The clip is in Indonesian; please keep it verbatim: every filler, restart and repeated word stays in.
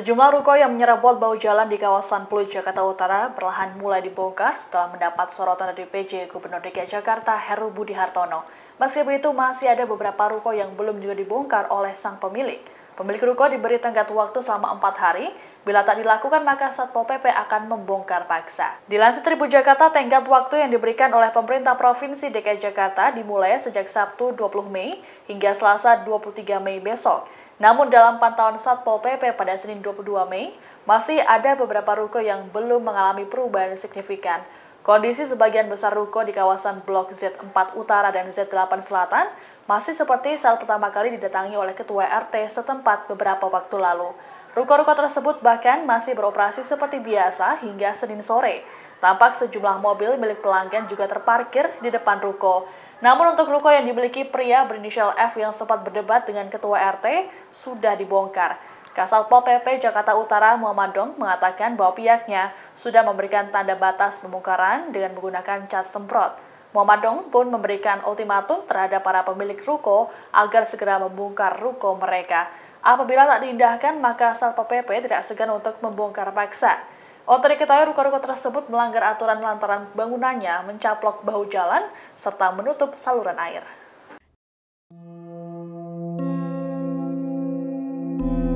Sejumlah ruko yang menyerobot bahu jalan di kawasan Pluit, Jakarta Utara perlahan mulai dibongkar setelah mendapat sorotan dari P J Gubernur D K I Jakarta Heru Budi Hartono. Meski begitu, masih ada beberapa ruko yang belum juga dibongkar oleh sang pemilik. Pemilik ruko diberi tenggat waktu selama empat hari. Bila tak dilakukan, maka Satpol P P akan membongkar paksa. Dilansir Tribun Jakarta, tenggat waktu yang diberikan oleh pemerintah Provinsi D K I Jakarta dimulai sejak Sabtu dua puluh Mei hingga Selasa dua puluh tiga Mei besok. Namun dalam pantauan Satpol P P pada Senin dua puluh dua Mei, masih ada beberapa ruko yang belum mengalami perubahan signifikan. Kondisi sebagian besar ruko di kawasan Blok Z empat Utara dan Z delapan Selatan masih seperti saat pertama kali didatangi oleh Ketua R T setempat beberapa waktu lalu. Ruko-ruko tersebut bahkan masih beroperasi seperti biasa hingga Senin sore. Tampak sejumlah mobil milik pelanggan juga terparkir di depan ruko. Namun untuk ruko yang dimiliki pria berinisial F yang sempat berdebat dengan Ketua R T sudah dibongkar. Kasatpol P P Jakarta Utara Muhammad Dong mengatakan bahwa pihaknya sudah memberikan tanda batas pembongkaran dengan menggunakan cat semprot. Muhammad Dong pun memberikan ultimatum terhadap para pemilik ruko agar segera membongkar ruko mereka. Apabila tak diindahkan, maka Satpol P P tidak segan untuk membongkar paksa. Untuk diketahui, ruko-ruko tersebut melanggar aturan lantaran bangunannya mencaplok bahu jalan serta menutup saluran air.